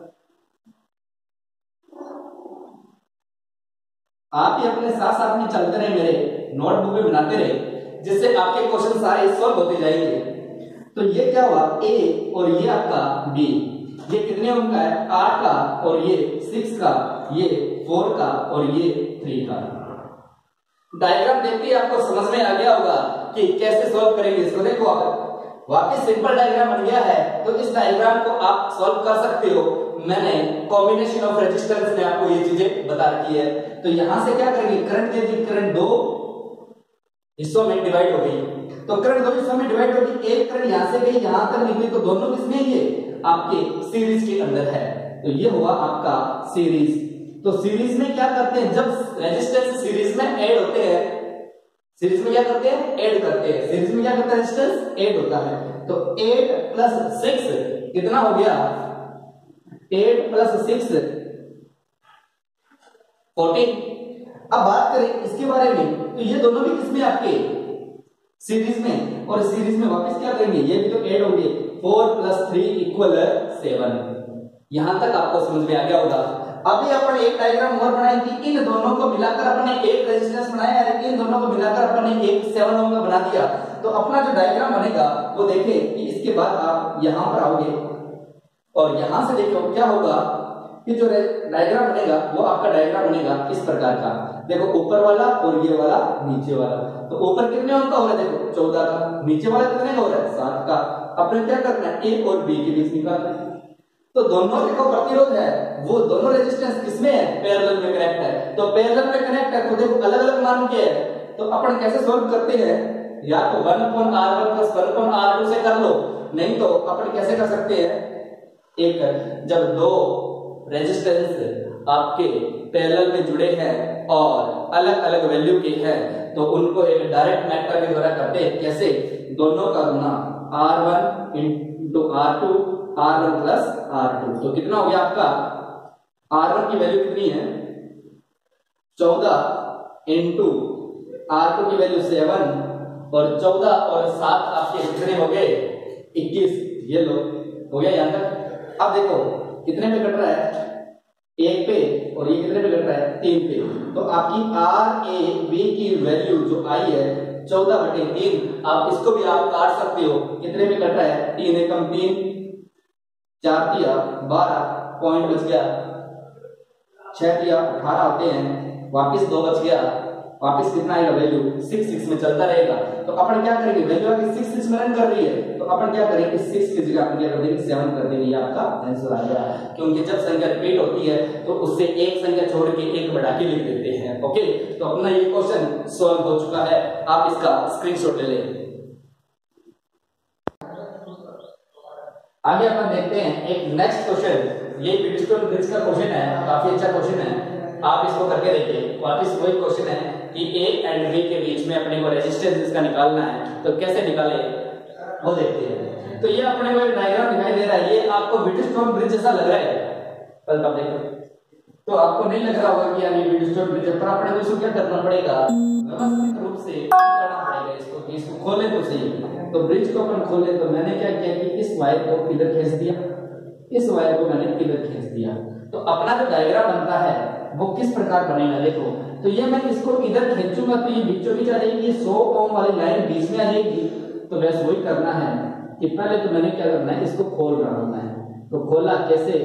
आप ही अपने साथ साथ में चलते रहे, मेरे नोटबुक में बनाते रहे, जिससे आपके क्वेश्चन सारे सॉल्व होते जाएंगे। तो ये क्या हुआ, ए और ये आपका बी, ये कितने ओम का है, 8 का, और ये 6 का, ये 4 का, और ये 3 का। डायग्राम देखते ही आपको समझ में आ गया होगा कि कैसे सॉल्व करेंगे इसको। देखो आप वापस सिंपल डायग्राम बन गया है, तो इस डायग्राम को आप सॉल्व कर सकते हो। मैंने कॉम्बिनेशन ऑफ रेजिस्टेंस में आपको ये चीजें बता रखी है। तो यहां से क्या करेंगे, करंट दे दी, करंट 2 हिस्सों में डिवाइड हो गई, तो करंट 2 हिस्सों में डिवाइड होगी, एक करंट यहां से गई यहां तक निकली, तो दोनों किसमें, ये आपके सीरीज के अंदर है। तो ये हुआ आपका सीरीज। तो सीरीज में क्या करते हैं, जब रेजिस्टेंस सीरीज में ऐड होते हैं, सीरीज में क्या करते हैं, ऐड करते हैं, सीरीज में क्या करते हैं, रेजिस्टेंस ऐड होता है। तो 8 + 6 कितना हो गया, 8 + 6 14। अब बात करें इसके बारे में, तो ये दोनों भी किसमें, आपके सीरीज में, और सीरीज में वापस क्या करेंगे, ये भी तो ऐड होंगे, 4 + 3 = 7। यहां तक आपको समझ में आ गया होगा। अभी अपन एक डायग्राम और बनाए कि इन दोनों को मिलाकर अपने एक रेजिस्टेंस बनाया, इन दोनों को मिलाकर अपने एक 7 ओम का बना दिया। तो अपना जो डायग्राम बनेगा वो देखिए कि इसके बाद आप यहां पर आओगे और यहां से देखो क्या होगा कि जो डायग्राम बनेगा वो आपका डायग्राम बनेगा इस प्रकार का। देखो ऊपर वाला और ये वाला नीचे वाला, तो ऊपर कितने ओम का हो रहा है, देखो 14 का, नीचे वाला कितने का हो रहा है, 7 का। अपने क्या करना है, ए और बी के बीच निकालना है। तो दोनों देखो प्रतिरोध है, वो दोनों रेजिस्टेंस किसमें है, पैरेलल में कनेक्ट है। तो पैरेलल में कनेक्ट है, तो देखो अलग अलग मान के है। तो अपन कैसे सॉल्व करते हैं, या तो 1/R1 + 1/R2 से कर लो, नहीं तो अपन कैसे कर सकते हैं, एक जब दो रेजिस्टेंस आपके पैरेलल में जुड़े हैं और अलग अलग वैल्यू के हैं, तो उनको एक डायरेक्ट मेथड के द्वारा करते हैं। कैसे, दोनों का गुना R1 × R2, R1 + R2। तो कितना हो गया आपका, R1 की वैल्यू कितनी है, 14 × R2 की वैल्यू 7, और 14 और 7 आपके कितने हो गए, 21। ये लो हो गया यहां तक। अब देखो कितने पे कट रहा है, 1 पे, और ये कितने पे कट रहा है, 3 पे। तो आपकी RAB की वैल्यू जो आई है 14/3, आप इसको भी आप काट सकते हो, कितने पे कट रहा है, 3 एकम 3, 4 तिया 12, पॉइंट बच गया, 6 तिया 18 होते हैं, वापिस 2 बच गया, वापिस कितना आएगा वैल्यू, 6 में चलता रहेगा। तो अपन क्या करेंगे, वैल्यू आगे 6 में रन कर रही है, तो अपन क्या करेंगे, 6 की जगह अपन क्या कर देंगे, 7 कर देंगे, ये आपका आंसर आ गया। क्योंकि जब संख्या रिपीट होती है तो उससे एक संख्या छोड़ के एक बढ़ा के लिख देते हैं। ओके, तो अपना ये क्वेश्चन सॉल्व हो चुका है, आप इसका स्क्रीनशॉट ले लें। आगे अपन देखते हैं एक नेक्स्ट क्वेश्चन, ये ब्रिजस्टोन ब्रिज का क्वेश्चन है, काफी अच्छा क्वेश्चन है, आप इसको करके देखिए। वापस वही क्वेश्चन है कि ए एंड बी के बीच में अपने को रेजिस्टेंस इसका निकालना है, तो कैसे निकाले वो देखते हैं। तो ये अपने को एक डायग्राम दिखाई दे रहा है, ये आपको ब्रिजस्टोन ब्रिज जैसा लग रहा है, कल तब देखो तो आपको नहीं लग रहा होगा कि यार ये ब्रिजस्टोन ब्रिज है, पर अपने को इसको क्या करना पड़ेगा, व्यवस्थित रूप से करना पड़ेगा इसको, कि इसको खोले तो सही। तो ब्रिज को अपन खोले, तो मैंने क्या किया कि इस वायर को इधर खींच दिया, इस वायर को मैंने इधर खींच दिया। तो अपना जो डायग्राम बनता है वो किस प्रकार बनेगा, देखो। तो ये मैं इसको इधर खींचूंगा तो ये बीचों बीच आ जाएगी, 100 ओम वाली लाइन बीच में आ जाएगी। तो बस वही करना है कि पहले तो मैंने क्या करना है, इसको खोल रहा है। तो खोला कैसे,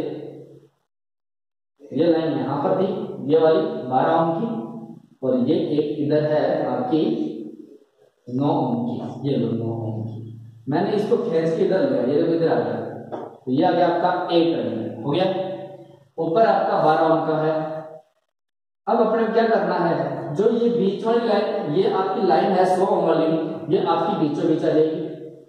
ये लाइन यहां पर थी, ये वाली 12 ओम की, और ये एक इधर है आपकी 9 ओम की, ये 9 ओम की। मैंने इसको खींच के इधर लिया, ये इधर आ गया, तो ये आ गया आपका 8 टर्मिनल हो गया। ऊपर आपका 12 ओम का है। अब अपने क्या करना है, जो ये बीच वाली लाइन, ये आपकी लाइन है 100 ओम वाली, ये आपकी बीचों बीच आ जाएगी।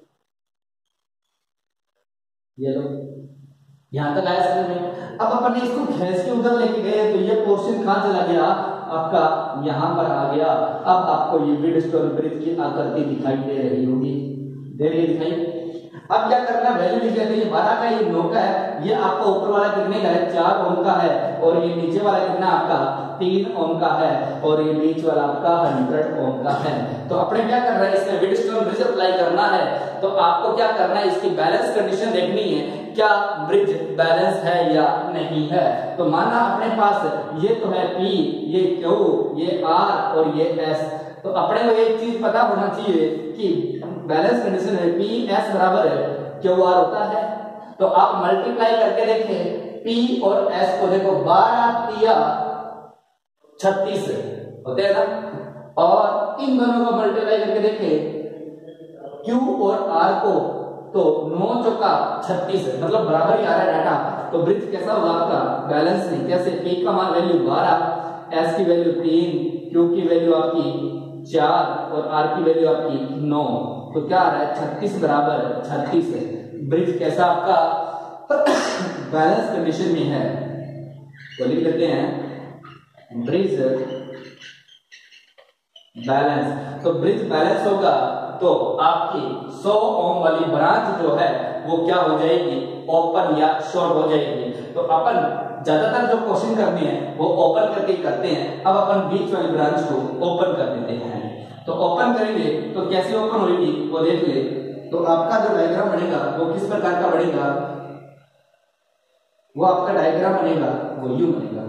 ये लो यहां तक आया समझ में। अब अपन ने इसको खींच के उधर लेके गए, तो ये पोर्शन कहां चला गया, आपका यहां पर आ गया। अब आपको ये ब्रिजस्टोन ब्रिज की आकृति दिखाई दे रही होगी, दे रही है दिखाई। अब क्या करना, वैल्यू लिख देते हैं। ये 12 का, ये 9 का है, ये आपका ऊपर वाला कितने का है 4 ओम का है, और ये नीचे वाला कितना आपका 3 ओम का है, और ये बीच वाला आपका 100 ओम का है। तो अपने क्या करना है, इसमें व्हीटस्टोन ब्रिज अप्लाई करना है। तो आपको क्या करना है, इसकी बैलेंस कंडीशन देखनी है, क्या ब्रिज बैलेंस है या नहीं है। तो माना अपने पास ये तो है P, ये Q, ये R और ये S। तो अपने को एक चीज पता होना चाहिए कि बैलेंस कंडीशन है P S बराबर है Q R होता है। तो आप मल्टीप्लाई करके देखें P और S को, देखो 12 तिया 36 होते हैं ना, और इन दोनों को मल्टीप्लाई करके देखें Q और R को, तो 9 चौका 36 मतलब बराबर ही आ रहा है डाटा। तो ब्रिज कैसा होगा आपका, बैलेंस नहीं। कैसे, P का मान वैल्यू 12, S की वैल्यू 3, Q की वैल्यू आपकी 4 और R की वैल्यू आपकी 9। तो क्या आ रहा है 36 बराबर 36। ब्रिज कैसा आपका बैलेंस कंडीशन में है। तो लिख लेते हैं ब्रिज बैलेंस। तो ब्रिज बैलेंस होगा तो आपकी 100 ओम वाली ब्रांच जो है वो क्या हो जाएगी, ओपन या शॉर्ट हो जाएगी। तो अपन ज्यादातर जो क्वेश्चन करने हैं वो ओपन करके करते हैं। अब अपन बीच वाली ब्रांच को ओपन कर देते हैं। तो ओपन करेंगे तो कैसे ओपन होगी वो देख ले। तो आपका जो डायग्राम बनेगा वो किस प्रकार का बनेगा, वो आपका डायग्राम बनेगा वो यूं बनेगा।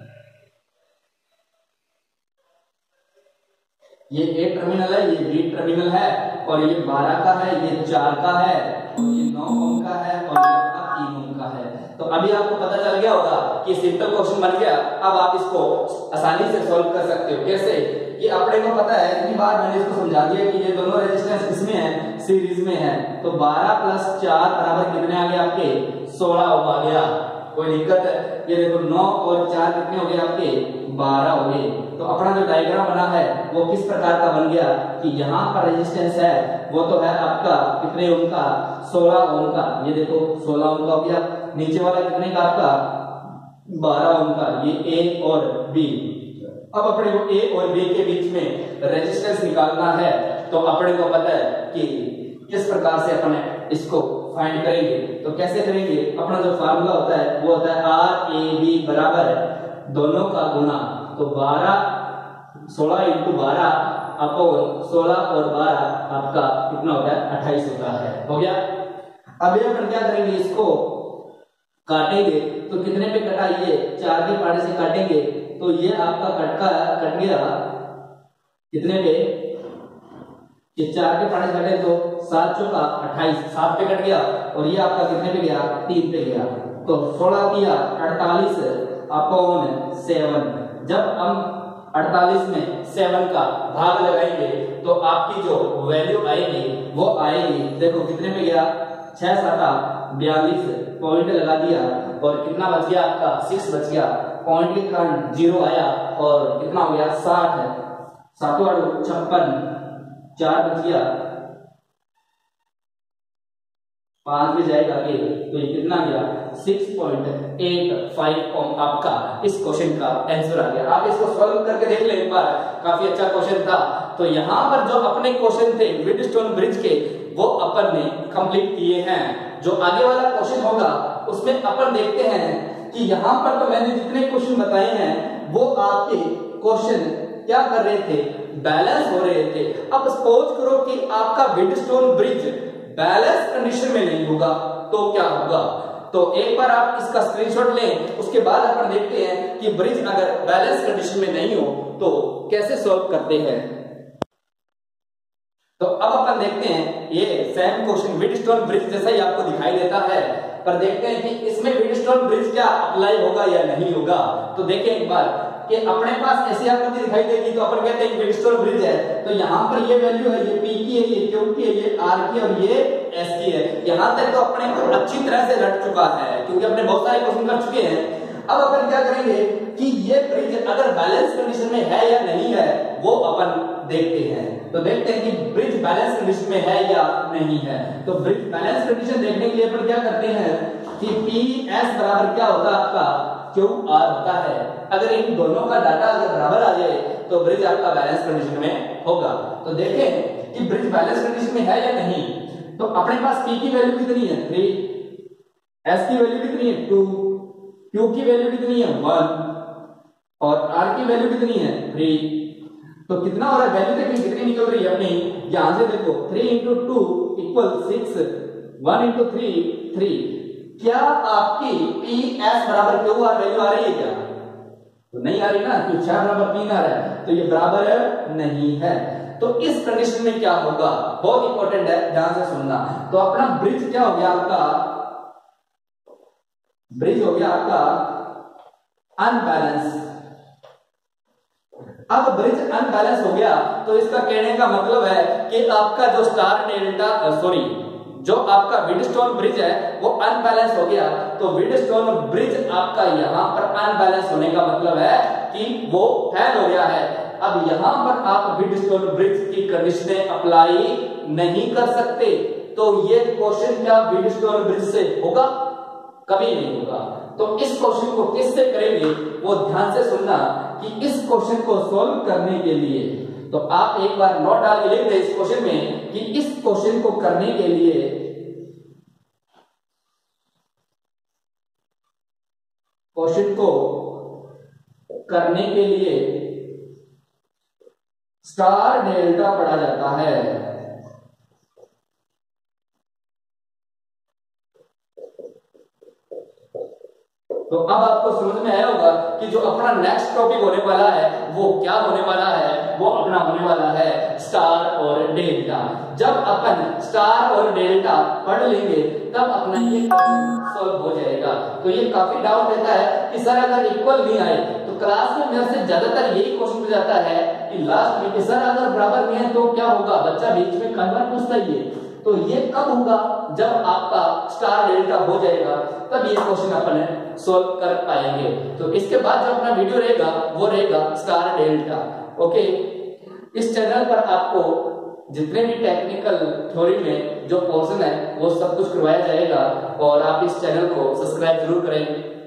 ये A टर्मिनल है, ये B टर्मिनल है, और ये 12 का है, ये 4 का है, ये 9 ओम का है, और ये आपका 3 ओम का है। तो अभी आपको पता चल गया होगा कि सिंपल क्वेश्चन बन गया। अब आप इसको आसानी से सॉल्व कर सकते हो। कैसे, ये अपने को पता है, इतनी बार मैंने इसको समझा दिया कि ये दोनों रेजिस्टेंस किसमें है, सीरीज में है। तो 12 + 4 बराबर कितने आ गए आपके 16 ओम आ गया। कोई दिक्कत है, ये देखो 9 और 4 कितने हो गए आपके 12 हो गए। तो अपना जो डायग्राम बना है वो किस प्रकार का बन गया कि यहाँ पर रेजिस्टेंस है वो तो है आपका कितने ओम का 16 ओम का। ये देखो 16 ओम का हो गया। नीचे वाला कितने का आपका 12 ओम का, ये A और B। अब अपने को A और B के बीच में रेजिस्टेंस निकालना है। तो अपने को पता है कि किस प्रकार से अपने इसको फाइंड करेंगे। तो कैसे करेंगे, अपना जो फार्मूला होता है वो होता है RAB बराबर दोनों का गुना। तो 16 × 12 अपॉन 16 और 12 आपका कितना होता है 28 होता है। हो गया। अब अपन क्या करेंगे, इसको काटेंगे। तो कितने पे कटा, ये 4 के पाटे से काटेंगे तो ये आपका कट गया कितने पे, ये 4 के पाटे से काटे तो 7 चौका 28, 7 पे कट गया, और ये आपका कितने पे गया 3 पे गया। तो 16 दिया 48 अपॉन 7। जब हम 48 में 7 का भाग लगाएंगे तो आपकी जो वैल्यू आएगी वो आएगी, देखो कितने पे गया 6 7 42 पॉइंट लगा दिया, और कितना बच गया आपका 6 बच गया। पॉइंट के कारण 0 आया, और कितना हो गया 60, 7 8 56, 4 बच गया, 5 में जाएगा A, तो ये कितना गया 6.85 ओम आपका इस क्वेश्चन का आंसर आ गया। आप इसको सॉल्व करके देख ले एक बार, काफी अच्छा क्वेश्चन था। तो यहाँ पर जो अपने क्वेश्चन थे व्हीटस्टोन ब्रिज के वो अपन ने कंप्लीट किए हैं। जो आगे वाला क्वेश्चन होगा उसमें अपन देखते हैं कि यहाँ पर तो मैंने जितने क्वेश्चन बताए हैं वो आपके क्वेश्चन क्या कर रहे थे, बैलेंस हो रहे थे। अब सपोज करो कि आपका व्हीटस्टोन ब्रिज बैलेंस कंडीशन में नहीं होगा तो क्या होगा। तो एक बार आप इसका स्क्रीनशॉट लें, उसके बाद अपन देखते हैं कि ब्रिज अगर बैलेंस कंडीशन में नहीं हो तो कैसे सॉल्व करते हैं। तो अब अपन देखते हैं ये सेम क्वेश्चन व्हीटस्टोन ब्रिज जैसा ही आपको दिखाई देता है, पर देखते हैं कि इसमें व्हीटस्टोन ब्रिज क्या अप्लाई होगा या नहीं होगा। तो देखें एक बार कि अपने पास ऐसी आकृति दिखाई देगी तो अपन कहते हैं व्हीटस्टोन ब्रिज है। तो यहाँ पर ये वैल्यू है, ये P की है, ये Q की है, ये R की और ये S की है। यहाँ तक तो अपने को अच्छी तरह से रट चुका है क्योंकि अपने बहुत सारे क्वेश्चन कर चुके हैं। अब अपन क्या करेंगे कि ये ब्रिज अगर बैलेंस कंडीशन में है या नहीं है वो अपन देखते हैं। तो देखते हैं कि ब्रिज बैलेंस कंडीशन में है या नहीं है। तो ब्रिज बैलेंस कंडीशन देखने के लिए अपन क्या करते हैं कि PS बराबर क्या होता है आपका QR होता है। अगर इन दोनों का डाटा अगर बराबर आ जाए तो ब्रिज आपका बैलेंस कंडीशन में होगा। तो देखें कि ब्रिज बैलेंस कंडीशन में है या नहीं। तो अपने पास P की वैल्यू कितनी है 3, S की वैल्यू कितनी है 2, Q की वैल्यू कितनी है 1 और R की वैल्यू कितनी है 3। तो कितना हो रहा है वैल्यू देखिए कितनी निकल रही है अपनी, यहां से देखो 3 into 2 equal 6, 1 into 3 3। क्या आपकी PS बराबर QR वैल्यू आ रही है क्या? तो नहीं आ रही ना, क्यों 6 बराबर 3 आ रहा है, तो ये बराबर नहीं है। तो इस कंडीशन में क्या होगा, बहुत इंपॉर्टेंट है, ध्यान से सुनना। तो अपना ब्रिज क्या हो गया आपका, ब्रिज हो गया आपका अनबैलेंस। अब ब्रिज अनबैलेंस हो गया तो इसका कहने का मतलब है कि आपका जो स्टार डेल्टा जो आपका विडस्टोन ब्रिज है वो अनबैलेंस हो गया। तो विडस्टोन ब्रिज आपका यहां पर अनबैलेंस होने का मतलब है कि वो फेल हो गया है। अब यहां पर आप विडस्टोन ब्रिज की कंडीशनें अप्लाई नहीं कर सकते। तो ये क्वेश्चन क्या विडस्टोन ब्रिज से होगा? कभी नहीं होगा। तो इस क्वेश्चन को किससे करेंगे वो ध्यान से सुनना कि इस क्वेश्चन को सॉल्व करने के लिए, तो आप एक बार नोट डाल के लिख दें इस क्वेश्चन में कि इस क्वेश्चन को करने के लिए स्टार डेल्टा पढ़ा जाता है। तो अब आपको समझ में आया होगा कि जो अपना नेक्स्ट टॉपिक होने वाला है वो क्या होने वाला है, वो अपना होने वाला है स्टार और डेल्टा। जब अपन स्टार और डेल्टा पढ़ लेंगे तब अपना ये क्वेश्चन सॉल्व हो जाएगा। तो ये काफी डाउट रहता है कि सर अगर इक्वल नहीं आए तो क्लास में मेरे से ज्यादातर यही क्वेश्चन पूछा जाता है कि लास्ट में सर अगर बराबर नहीं है तो क्या होगा, बच्चा बीच में कई बार पूछता ही है। तो ये कब होगा, जब आपका स्टार डेल्टा हो जाएगा तब ये क्वेश्चन अपन सोल्व कर पाएंगे। तो इसके बाद जो अपना वीडियो रहेगा वो रहेगा स्टार डेल्टा। ओके, इस चैनल पर आपको जितने भी टेक्निकल थ्योरी में जो पोर्शन है वो सब कुछ करवाया जाएगा और आप इस चैनल को सब्सक्राइब जरूर करें।